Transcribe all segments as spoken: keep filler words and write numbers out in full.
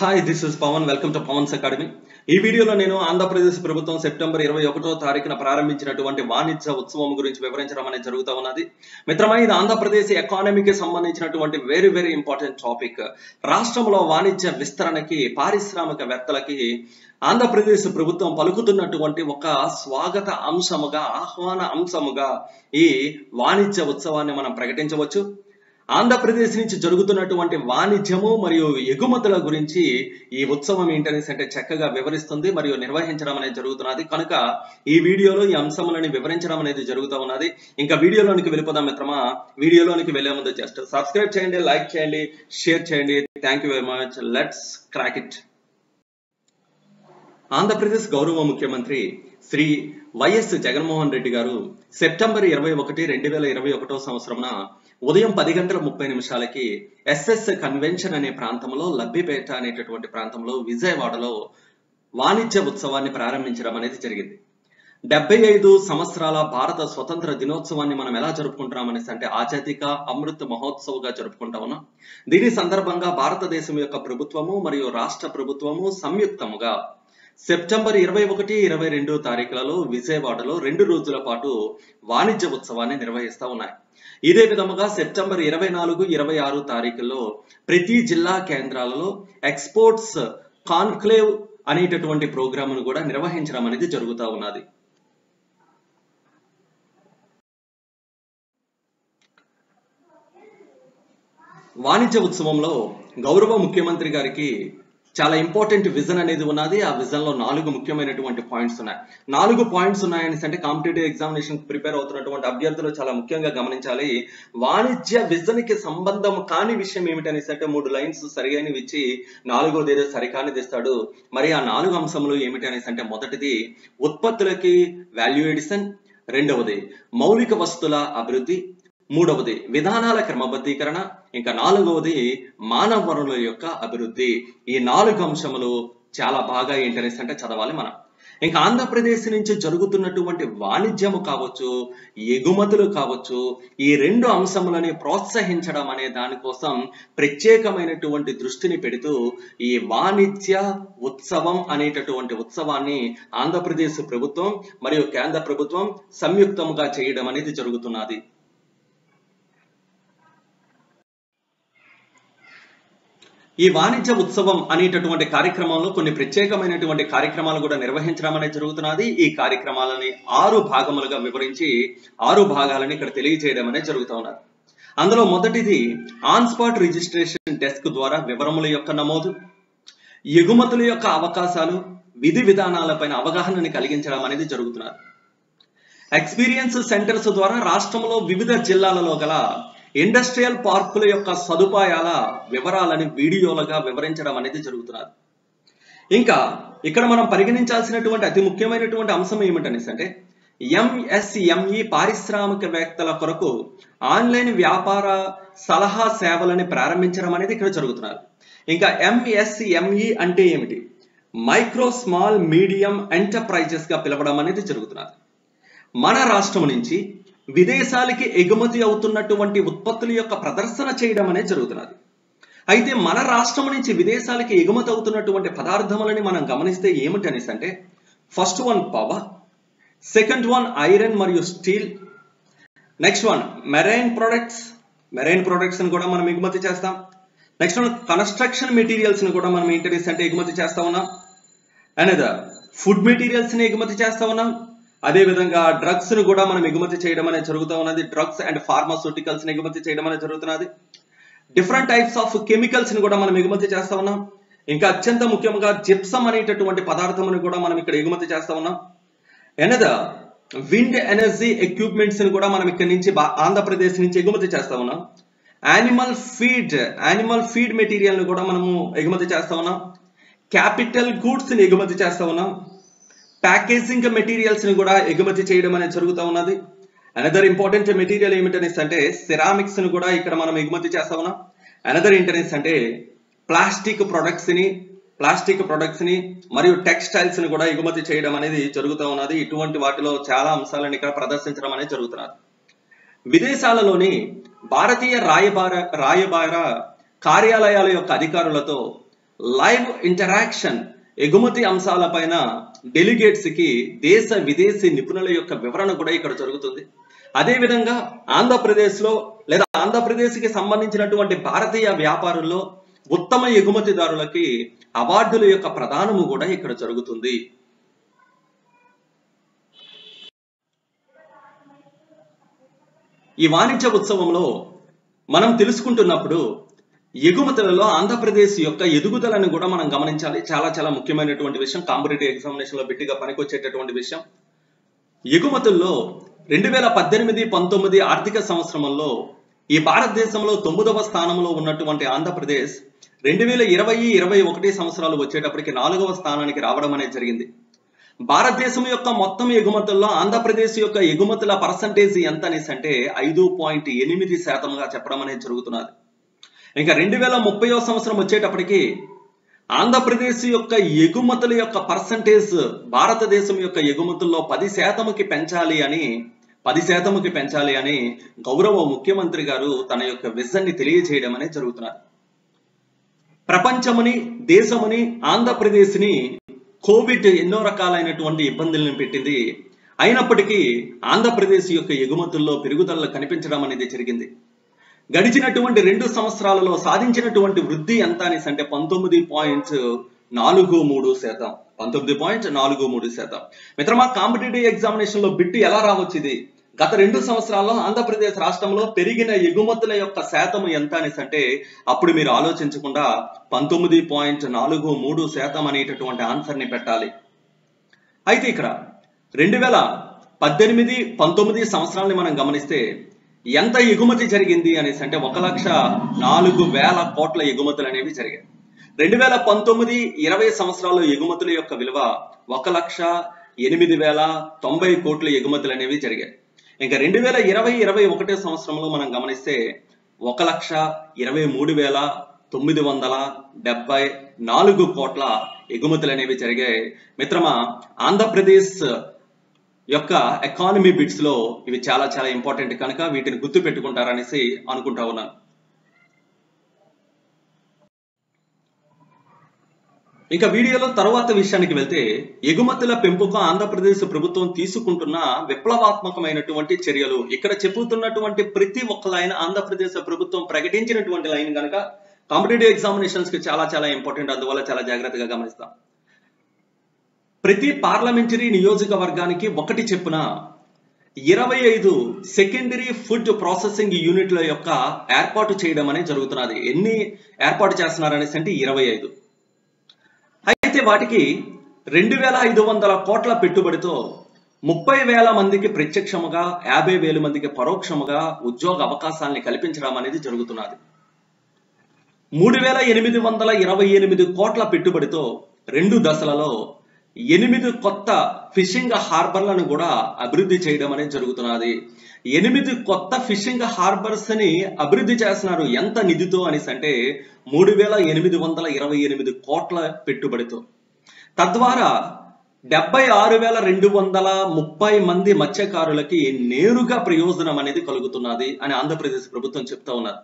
Hi this is Pavan welcome to Pavan's academy. ఈ వీడియోలో నేను ఆంధ్రప్రదేశ్ ప్రభుత్వం సెప్టెంబర్ ఇరవై ఒకటో తారీఖున ప్రారంభించినటువంటి వాణిజ్య ఉత్సవం గురించి వివరించడం అనేది జరుగుతూ ఉన్నది. మిత్రమా, ఇది ఆంధ్రప్రదేశ్ ఎకానమీకి సంబంధించినటువంటి వెరీ వెరీ ఇంపార్టెంట్ టాపిక్. రాష్ట్రంలో వాణిజ్య విస్తరణకి, పారిశ్రామికవేత్తలకి ఆంధ్రప్రదేశ్ ప్రభుత్వం పలుకుతున్నటువంటి ఒక స్వాగత అంశముగా, ఆహ్వాన అంశముగా ఈ వాణిజ్య ఉత్సవాన్ని మనం ప్రకటించవచ్చు. ఆంధ్రప్రదేశ్ నుంచి జరుగుతున్నటువంటి వాణిజ్యము మరియు ఎగుమతుల గురించి ఈ ఉత్సవం ఏంటనేసి అంటే చక్కగా వివరిస్తుంది మరియు నిర్వహించడం అనేది జరుగుతున్నది. కనుక ఈ వీడియోలో ఈ అంశములని వివరించడం అనేది జరుగుతూ ఉన్నది. ఇంకా వీడియోలోనికి వెళ్ళిపోదాం మిత్రమా. వీడియోలోనికి వెళ్లే ముందు జస్ట్ సబ్స్క్రైబ్ చేయండి, లైక్ చేయండి, షేర్ చేయండి. Thank you very much. Let's crack it. Andhra Pradesh గౌరవ ముఖ్యమంత్రి శ్రీ వైఎస్ జగన్మోహన్ రెడ్డి గారు సెప్టెంబర్ ఇరవై ఒకటి రెండు వేల ఇరవై ఒకటో సంవత్సరంన ఉదయం పది గంటల ముప్పై నిమిషాలకి ఎస్ఎస్ కన్వెన్షన్ అనే ప్రాంతంలో, లబ్బిపేట అనేటటువంటి ప్రాంతంలో, విజయవాడలో వాణిజ్య ఉత్సవాన్ని ప్రారంభించడం అనేది జరిగింది. డెబ్బై ఐదు సంవత్సరాల భారత స్వతంత్ర దినోత్సవాన్ని మనం ఎలా జరుపుకుంటున్నాం అనేసి అంటే ఆజాదీకా అమృత్ మహోత్సవ్గా జరుపుకుంటా ఉన్నాం. దీని సందర్భంగా భారతదేశం యొక్క ప్రభుత్వము మరియు రాష్ట్ర ప్రభుత్వము సంయుక్తముగా సెప్టెంబర్ ఇరవై ఒకటి ఇరవై రెండు తారీఖులలో విజయవాడలో రెండు రోజుల పాటు వాణిజ్య ఉత్సవాన్ని నిర్వహిస్తూ ఉన్నాయి. ఇదే విధముగా సెప్టెంబర్ ఇరవై నాలుగు ఇరవై ఆరు తారీఖుల్లో ప్రతి జిల్లా కేంద్రాలలో ఎక్స్పోర్ట్స్ కాన్క్లేవ్ అనేటటువంటి ప్రోగ్రామును కూడా నిర్వహించడం అనేది జరుగుతూ ఉన్నది. వాణిజ్య ఉత్సవంలో గౌరవ ముఖ్యమంత్రి గారికి చాలా ఇంపార్టెంట్ విజన్ అనేది ఉన్నది. ఆ విజన్ లో నాలుగు ముఖ్యమైనటువంటి పాయింట్స్ ఉన్నాయి. నాలుగు పాయింట్స్ ఉన్నాయని అంటే కాంపిటేటివ్ ఎగ్జామినేషన్ ప్రిపేర్ అవుతున్నటువంటి అభ్యర్థులు చాలా ముఖ్యంగా గమనించాలి. వాణిజ్య విజన్ కి సంబంధం కాని విషయం ఏమిటనేసి అంటే మూడు లైన్స్ సరిగైనవి ఇచ్చి నాలుగోది ఏదో సరికానిది ఇస్తాడు. మరి ఆ నాలుగు అంశములు ఏమిటి అనేసి అంటే మొదటిది ఉత్పత్తులకి వాల్యూ ఎడిషన్, రెండవది మౌలిక వస్తువుల అభివృద్ధి, మూడవది విధానాల క్రమబద్ధీకరణ, ఇంకా నాలుగవది మానవ వనరుల యొక్క అభివృద్ధి. ఈ నాలుగు అంశములు చాలా బాగా ఏంటనేసి అంటే చదవాలి మనం. ఇంకా ఆంధ్రప్రదేశ్ నుంచి జరుగుతున్నటువంటి వాణిజ్యము కావచ్చు, ఎగుమతులు కావచ్చు, ఈ రెండు అంశములని ప్రోత్సహించడం అనే దానికోసం ప్రత్యేకమైనటువంటి దృష్టిని పెడుతూ ఈ వాణిజ్య ఉత్సవం అనేటటువంటి ఉత్సవాన్ని ఆంధ్రప్రదేశ్ ప్రభుత్వం మరియు కేంద్ర ప్రభుత్వం సంయుక్తంగా చేయడం అనేది జరుగుతున్నది. ఈ వాణిజ్య ఉత్సవం అనేటటువంటి కార్యక్రమంలో కొన్ని ప్రత్యేకమైనటువంటి కార్యక్రమాలు కూడా నిర్వహించడం అనేది జరుగుతున్నది. ఈ కార్యక్రమాలని ఆరు భాగములుగా వివరించి ఆరు భాగాలని ఇక్కడ తెలియజేయడం అనేది జరుగుతూ ఉన్నది. అందులో మొదటిది ఆన్ స్పాట్ రిజిస్ట్రేషన్ డెస్క్ ద్వారా వివరముల యొక్క నమోదు, ఎగుమతుల యొక్క అవకాశాలు, విధి విధానాలపైన అవగాహనని కలిగించడం అనేది జరుగుతున్నది. ఎక్స్పీరియన్స్ సెంటర్స్ ద్వారా రాష్ట్రంలో వివిధ జిల్లాలలో గల ఇండస్ట్రియల్ పార్కుల యొక్క సదుపాయాల వివరాలని వీడియోలుగా వివరించడం అనేది జరుగుతున్నది. ఇంకా ఇక్కడ మనం పరిగణించాల్సినటువంటి అతి ముఖ్యమైనటువంటి అంశం ఏమిటనేసి అంటే ఎంఎస్ఎంఈ పారిశ్రామికవేత్తల కొరకు ఆన్లైన్ వ్యాపార సలహా సేవలని ప్రారంభించడం అనేది ఇక్కడ జరుగుతున్నది. ఇంకా ఎంఎస్ఎంఈ అంటే ఏమిటి? మైక్రో స్మాల్ మీడియం ఎంటర్ప్రైజెస్ గా పిలవడం అనేది జరుగుతున్నది. మన రాష్ట్రం నుంచి విదేశాలకి ఎగుమతి అవుతున్నటువంటి ఉత్పత్తుల యొక్క ప్రదర్శన చేయడం అనేది జరుగుతున్నది. అయితే మన రాష్ట్రం నుంచి విదేశాలకి ఎగుమతి అవుతున్నటువంటి పదార్థములని మనం గమనిస్తే ఏమిటి అనేసి అంటే first one power, second one iron మరియు steel, next one marine products, marine products ని కూడా మనం ఎగుమతి చేస్తాం. నెక్స్ట్ వన్ కన్స్ట్రక్షన్ మెటీరియల్స్ ని కూడా మనం ఏంటనేసి అంటే ఎగుమతి చేస్తా ఉన్నాం. అనదర్ ఫుడ్ మెటీరియల్స్ ని ఎగుమతి చేస్తా ఉన్నాం. అదే విధంగా డ్రగ్స్ ను కూడా మనం ఎగుమతి చేయడం అనేది జరుగుతూ ఉన్నది. డ్రగ్స్ అండ్ ఫార్మాస్యూటికల్స్ ని ఎగుమతి చేయడం అనేది జరుగుతున్నది. డిఫరెంట్ టైప్స్ ఆఫ్ కెమికల్స్ ని కూడా మనం ఎగుమతి చేస్తా ఉన్నాం. ఇంకా అత్యంత ముఖ్యంగా జిప్సం అనేటటువంటి పదార్థమును కూడా మనం ఇక్కడ ఎగుమతి చేస్తా ఉన్నాం. ఎనదర్ విండ్ ఎనర్జీ ఎక్విప్మెంట్స్ ని కూడా మనం ఇక్కడ నుంచి ఆంధ్రప్రదేశ్ నుంచి ఎగుమతి చేస్తా ఉన్నాం. Animal feed animal feed material ని కూడా మనము ఎగుమతి చేస్తా ఉన్నాం. క్యాపిటల్ గూడ్స్ ని ఎగుమతి చేస్తా ఉన్నాం. ప్యాకేజింగ్ మెటీరియల్స్ ని కూడా ఎగుమతి చేయడం అనేది జరుగుతూ ఉన్నది. అనదర్ ఇంపార్టెంట్ మెటీరియల్ ఏమిటనేసి అంటే సిరామిక్స్ ని కూడా ఇక్కడ మనం ఎగుమతి చేస్తా ఉన్నాం. అనదర్ ఏంటనేసి అంటే ప్లాస్టిక్ ప్రొడక్ట్స్ ని ప్లాస్టిక్ ప్రొడక్ట్స్ ని మరియు టెక్స్టైల్స్ ని కూడా ఎగుమతి చేయడం అనేది జరుగుతూ ఉన్నది. ఇటువంటి వాటిలో చాలా అంశాలను ఇక్కడ ప్రదర్శించడం అనేది జరుగుతున్నది. విదేశాలలోని భారతీయ రాయబార రాయబార కార్యాలయాల యొక్క అధికారులతో లైవ్ ఇంటరాక్షన్, ఎగుమతి అంశాలపైన డెలిగేట్స్ కి దేశ విదేశీ నిపుణుల యొక్క వివరణ కూడా ఇక్కడ జరుగుతుంది. అదేవిధంగా ఆంధ్రప్రదేశ్లో లేదా ఆంధ్రప్రదేశ్కి సంబంధించినటువంటి భారతీయ వ్యాపారుల్లో ఉత్తమ ఎగుమతిదారులకి అవార్డుల యొక్క ప్రదానము కూడా ఇక్కడ జరుగుతుంది. ఈ వాణిజ్య ఉత్సవంలో మనం తెలుసుకుంటున్నప్పుడు ఎగుమతులలో ఆంధ్రప్రదేశ్ యొక్క ఎదుగుదలను కూడా మనం గమనించాలి. చాలా చాలా ముఖ్యమైనటువంటి విషయం, కాంపిటేటివ్ ఎగ్జామినేషన్ లో బిట్టిగా పనికొచ్చేటటువంటి విషయం. ఎగుమతుల్లో రెండు వేల పద్దెనిమిది పంతొమ్మిది ఆర్థిక సంవత్సరంలో ఈ భారతదేశంలో తొమ్మిదవ స్థానంలో ఉన్నటువంటి ఆంధ్రప్రదేశ్ రెండు వేల ఇరవై ఇరవై ఒకటి సంవత్సరాలు వచ్చేటప్పటికి నాలుగవ స్థానానికి రావడం అనేది జరిగింది. భారతదేశం యొక్క మొత్తం ఎగుమతుల్లో ఆంధ్రప్రదేశ్ యొక్క ఎగుమతుల పర్సంటేజ్ ఎంత అనేసి అంటే ఐదు పాయింట్ ఎనిమిది శాతంగా చెప్పడం అనేది జరుగుతున్నది. ఇంకా రెండు వేల ముప్పై సంవత్సరం వచ్చేటప్పటికి ఆంధ్రప్రదేశ్ యొక్క ఎగుమతుల యొక్క పర్సంటేజ్ భారతదేశం యొక్క ఎగుమతుల్లో పది శాతంకి పెంచాలి అని పది శాతంకి పెంచాలి అని గౌరవ ముఖ్యమంత్రి గారు తన యొక్క విజన్ ని తెలియజేయడం అనేది జరుగుతున్నది. ప్రపంచముని, దేశముని, ఆంధ్రప్రదేశ్ ని కోవిడ్ ఎన్నో రకాలైనటువంటి ఇబ్బందులను పెట్టింది. అయినప్పటికీ ఆంధ్రప్రదేశ్ యొక్క ఎగుమతుల్లో పెరుగుదల కనిపించడం అనేది జరిగింది. గడిచినటువంటి రెండు సంవత్సరాలలో సాధించినటువంటి వృద్ధి ఎంత అనేసి అంటే పంతొమ్మిది పాయింట్ నాలుగు మూడు శాతం పంతొమ్మిది పాయింట్ నాలుగు మూడు శాతం మిత్రమా, కాంపిటేటివ్ ఎగ్జామినేషన్ లో బిట్ ఎలా రావచ్చు? ఇది గత రెండు సంవత్సరాల్లో ఆంధ్రప్రదేశ్ రాష్ట్రంలో పెరిగిన ఎగుమతుల యొక్క శాతం ఎంత అనేసి అంటే అప్పుడు మీరు ఆలోచించకుండా పంతొమ్మిది పాయింట్ నాలుగు మూడు శాతం అనేటటువంటి ఆన్సర్ ని పెట్టాలి. అయితే ఇక్కడ రెండు వేల పద్దెనిమిది పంతొమ్మిది సంవత్సరాలని మనం గమనిస్తే ఎంత ఎగుమతి జరిగింది అనేసి అంటే ఒక లక్ష నాలుగు వేల కోట్ల ఎగుమతులు అనేవి జరిగాయి. రెండు వేల పంతొమ్మిది ఇరవై సంవత్సరాల్లో ఎగుమతుల యొక్క విలువ ఒక లక్ష ఎనిమిది వేల తొంభై కోట్ల ఎగుమతులు అనేవి జరిగాయి. ఇంకా రెండు వేల ఇరవై ఇరవై ఒకటి సంవత్సరంలో మనం గమనిస్తే ఒక లక్ష ఇరవై మూడు వేల తొమ్మిది వందల డెబ్బై నాలుగు కోట్ల ఎగుమతులు అనేవి జరిగాయి. మిత్రమా, ఆంధ్రప్రదేశ్ యొక్క ఎకానమీ బిట్స్ లో ఇవి చాలా చాలా ఇంపార్టెంట్ కనుక వీటిని గుర్తు పెట్టుకుంటారనేసి అనుకుంటా ఉన్నాను. ఇంకా వీడియోలో తర్వాత విషయానికి వెళ్తే ఎగుమతుల పెంపుకు ఆంధ్రప్రదేశ్ ప్రభుత్వం తీసుకుంటున్న విప్లవాత్మకమైనటువంటి చర్యలు. ఇక్కడ చెబుతున్నటువంటి ప్రతి ఒక్క లైన్ ఆంధ్రప్రదేశ్ ప్రభుత్వం ప్రకటించినటువంటి లైన్ కనుక కాంపిటేటివ్ ఎగ్జామినేషన్స్ కి చాలా చాలా ఇంపార్టెంట్. అందువల్ల చాలా జాగ్రత్తగా గమనిస్తాం. ప్రతి పార్లమెంటరీ నియోజకవర్గానికి ఒకటి చెప్పున ఇరవై ఐదు సెకండరీ ఫుడ్ ప్రాసెసింగ్ యూనిట్ల యొక్క ఏర్పాటు చేయడం అనేది జరుగుతున్నది. ఎన్ని ఏర్పాటు చేస్తున్నారనేసి అంటే ఇరవై ఐదు. అయితే వాటికి రెండు వేల ఐదు వందల కోట్ల పెట్టుబడితో ముప్పై వేల మందికి ప్రత్యక్షముగా యాభై వేల మందికి పరోక్షముగా ఉద్యోగ అవకాశాలని కల్పించడం అనేది జరుగుతున్నది. మూడు వేల ఎనిమిది వందల ఇరవై ఎనిమిది కోట్ల పెట్టుబడితో రెండు దశలలో ఎనిమిది కొత్త ఫిషింగ్ హార్బర్లను కూడా అభివృద్ధి చేయడం అనేది జరుగుతున్నది. ఎనిమిది కొత్త ఫిషింగ్ హార్బర్స్ ని అభివృద్ధి చేస్తున్నారు. ఎంత నిధితో అనేసి అంటే మూడు వేల ఎనిమిది వందల ఇరవై ఎనిమిది కోట్ల పెట్టుబడితో. తద్వారా డెబ్బై ఆరు వేల రెండు వందల ముప్పై మంది మత్స్యకారులకి నేరుగా ప్రయోజనం అనేది కలుగుతున్నది అని ఆంధ్రప్రదేశ్ ప్రభుత్వం చెప్తా ఉన్నారు.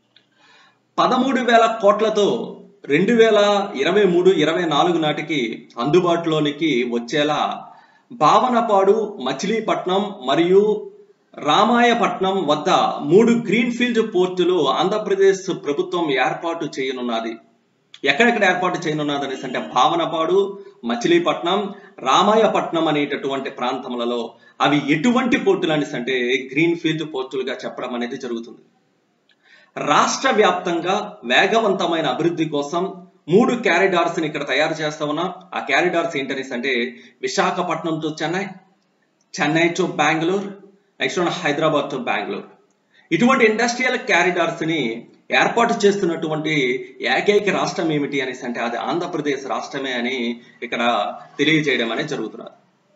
పదమూడు వేల కోట్లతో రెండు వేల ఇరవై మూడు ఇరవై నాలుగు నాటికి అందుబాటులోనికి వచ్చేలా భావనపాడు, మచిలీపట్నం మరియు రామాయపట్నం వద్ద మూడు గ్రీన్ ఫీల్డ్ పోర్టులు ఆంధ్రప్రదేశ్ ప్రభుత్వం ఏర్పాటు చేయనున్నది. ఎక్కడెక్కడ ఏర్పాటు చేయనున్నది అనేసి అంటే భావనపాడు, మచిలీపట్నం, రామాయపట్నం అనేటటువంటి ప్రాంతములలో. అవి ఎటువంటి పోర్టులు అనేసి అంటే గ్రీన్ ఫీల్డ్ పోర్టులుగా చెప్పడం అనేది జరుగుతుంది. రాష్ట్ర వ్యాప్తంగా వేగవంతమైన అభివృద్ధి కోసం మూడు క్యారిడార్స్ ని ఇక్కడ తయారు చేస్తా ఉన్నాం. ఆ క్యారిడార్స్ ఏంటనేసి అంటే Visakhapatnam to Chennai, Chennai to Bengaluru, next Hyderabad to Bengaluru. ఇటువంటి ఇండస్ట్రియల్ క్యారిడార్స్ ని ఏర్పాటు చేస్తున్నటువంటి ఏకైక రాష్ట్రం ఏమిటి అనేసి అంటే అది ఆంధ్రప్రదేశ్ రాష్ట్రమే అని ఇక్కడ తెలియజేయడం అనేది జరుగుతున్నది.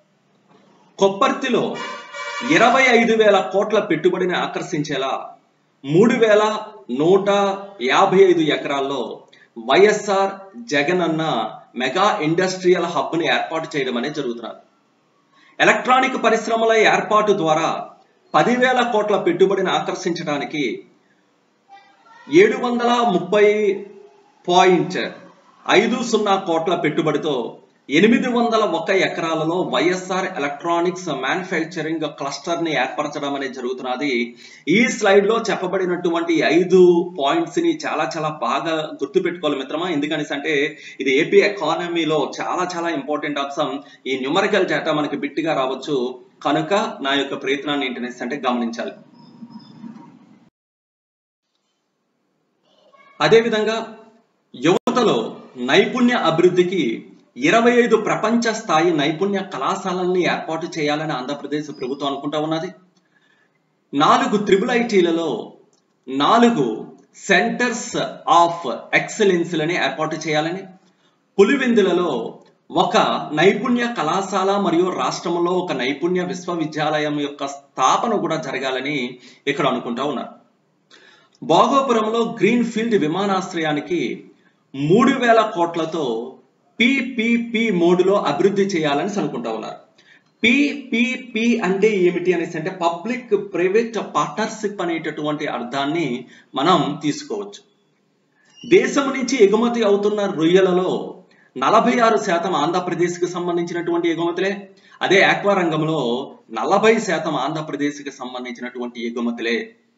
కొప్పర్తిలో ఇరవై ఐదు వేల కోట్ల పెట్టుబడిని ఆకర్షించేలా మూడు వేల నూట యాభై ఐదు ఎకరాల్లో వైఎస్ఆర్ జగన్ అన్న మెగా ఇండస్ట్రియల్ హబ్ ని ఏర్పాటు చేయడం అనేది జరుగుతున్నది. ఎలక్ట్రానిక్ పరిశ్రమల ఏర్పాటు ద్వారా పదివేల కోట్ల పెట్టుబడిని ఆకర్షించడానికి ఏడు వందల ముప్పై పాయింట్ ఐదు సున్నా కోట్ల పెట్టుబడితో ఎనిమిది వందల ఒక ఎకరాలలో వైఎస్ఆర్ ఎలక్ట్రానిక్స్ మ్యానుఫ్యాక్చరింగ్ క్లస్టర్ ని ఏర్పరచడం అనేది జరుగుతున్నది. ఈ స్లైడ్ లో చెప్పబడినటువంటి ఐదు పాయింట్స్ ని చాలా చాలా బాగా గుర్తు పెట్టుకోవాలి మిత్రమా. ఎందుకని అంటే ఇది ఏపీ ఎకానమీలో చాలా చాలా ఇంపార్టెంట్ అంశం. ఈ న్యూమరికల్ డేటా మనకి బిట్గా రావచ్చు కనుక నా యొక్క ప్రయత్నాన్ని ఏంటనేసి అంటే గమనించాలి. అదేవిధంగా యువతలో నైపుణ్య అభివృద్ధికి ఇరవై ఐదు ప్రపంచ స్థాయి నైపుణ్య కళాశాలల్ని ఏర్పాటు చేయాలని ఆంధ్రప్రదేశ్ ప్రభుత్వం అనుకుంటా ఉన్నది. నాలుగు త్రిబుల్ ఐటీలలో నాలుగు సెంటర్స్ ఆఫ్ ఎక్సలెన్స్లని ఏర్పాటు చేయాలని, పులివెందులలో ఒక నైపుణ్య కళాశాల మరియు రాష్ట్రంలో ఒక నైపుణ్య విశ్వవిద్యాలయం యొక్క స్థాపన కూడా జరగాలని ఇక్కడ అనుకుంటా ఉన్నారు. భోగాపురంలో గ్రీన్ ఫీల్డ్ విమానాశ్రయానికి మూడు వేల కోట్లతో పీపీపీ మోడ్లో అభివృద్ధి చేయాలని అనుకుంటా ఉన్నారు. పీపీపీ అంటే ఏమిటి అనేసి అంటే పబ్లిక్ ప్రైవేట్ పార్ట్నర్షిప్ అనేటటువంటి అర్థాన్ని మనం తీసుకోవచ్చు. దేశం నుంచి ఎగుమతి అవుతున్న రొయ్యలలో నలభై ఆరు శాతం ఆంధ్రప్రదేశ్కి సంబంధించినటువంటి ఎగుమతులే. అదే ఆక్వా రంగంలో నలభై శాతం ఆంధ్రప్రదేశ్కి సంబంధించినటువంటి ఎగుమతులే.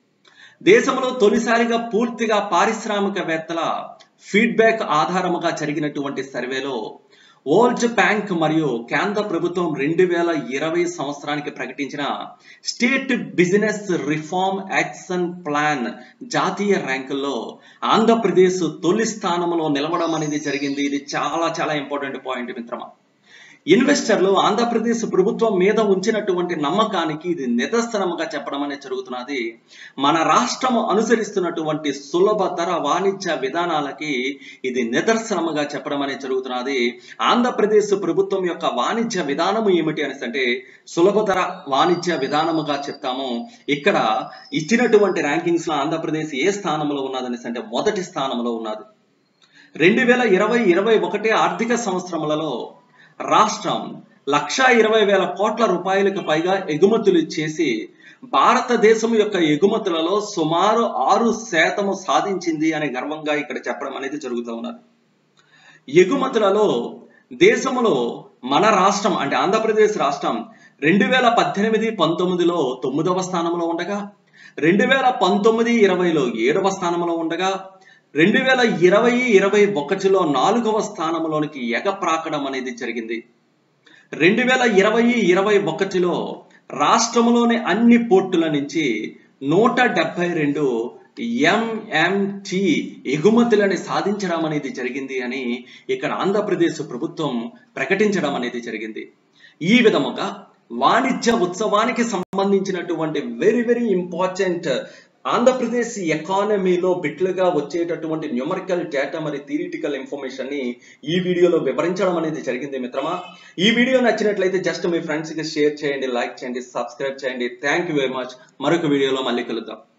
దేశంలో తొలిసారిగా పూర్తిగా పారిశ్రామికవేత్తల ఫీడ్బ్యాక్ ఆధారముగా జరిగినటువంటి సర్వేలో వరల్డ్ బ్యాంక్ మరియు కేంద్ర ప్రభుత్వం రెండు వేల ఇరవై సంవత్సరానికి ప్రకటించిన state business reform action plan జాతీయ ర్యాంకుల్లో ఆంధ్రప్రదేశ్ తొలి స్థానంలో నిలవడం అనేది జరిగింది. ఇది చాలా చాలా ఇంపార్టెంట్ పాయింట్ మిత్రమా. ఇన్వెస్టర్లు ఆంధ్రప్రదేశ్ ప్రభుత్వం మీద ఉంచినటువంటి నమ్మకానికి ఇది నిదర్శనముగా చెప్పడం అనేది జరుగుతున్నది. మన రాష్ట్రము అనుసరిస్తున్నటువంటి సులభతర వాణిజ్య విధానాలకి ఇది నిదర్శనముగా చెప్పడం అనేది జరుగుతున్నది. ఆంధ్రప్రదేశ్ ప్రభుత్వం యొక్క వాణిజ్య విధానము ఏమిటి అనేసి అంటే సులభతర వాణిజ్య విధానముగా చెప్తాము. ఇక్కడ ఇచ్చినటువంటి ర్యాంకింగ్స్ లో ఆంధ్రప్రదేశ్ ఏ స్థానంలో ఉన్నదనేసి అంటే మొదటి స్థానంలో ఉన్నది. రెండు వేల ఇరవై ఇరవై ఒకటి ఆర్థిక సంవత్సరములలో రాష్ట్రం లక్ష ఇరవై వేల కోట్ల రూపాయలకు పైగా ఎగుమతులు చేసి భారతదేశం యొక్క ఎగుమతులలో సుమారు ఆరు శాతము సాధించింది అనే గర్వంగా ఇక్కడ చెప్పడం అనేది జరుగుతూ ఉన్నది. ఎగుమతులలో దేశంలో మన రాష్ట్రం అంటే ఆంధ్రప్రదేశ్ రాష్ట్రం రెండు వేల పద్దెనిమిది పంతొమ్మిదిలో తొమ్మిదవ స్థానంలో ఉండగా, రెండు వేల పంతొమ్మిది ఇరవైలో ఏడవ స్థానంలో ఉండగా, రెండు వేల ఇరవై ఇరవై ఒకటిలో నాలుగవ స్థానంలోనికి ఎగప్రాకడం అనేది జరిగింది. రెండు వేల ఇరవై ఇరవై ఒకటిలో రాష్ట్రంలోని అన్ని పోర్టుల నుంచి నూట డెబ్బై రెండు ఎంఎంటి ఎగుమతులని సాధించడం అనేది జరిగింది అని ఇక్కడ ఆంధ్రప్రదేశ్ ప్రభుత్వం ప్రకటించడం అనేది జరిగింది. ఈ విధముగా వాణిజ్య ఉత్సవానికి సంబంధించినటువంటి వెరీ వెరీ ఇంపార్టెంట్ ఆంధ్రప్రదేశ్ ఎకానమీలో బిట్లుగా వచ్చేటటువంటి న్యూమరికల్ డేటా మరి థియరిటికల్ ఇన్ఫర్మేషన్ ని ఈ వీడియోలో వివరించడం అనేది జరిగింది మిత్రమా. ఈ వీడియో నచ్చినట్లయితే జస్ట్ మీ ఫ్రెండ్స్ కి షేర్ చేయండి, లైక్ చేయండి, సబ్స్క్రైబ్ చేయండి. Thank you very much. మరొక వీడియోలో మళ్ళీ కలుద్దాం.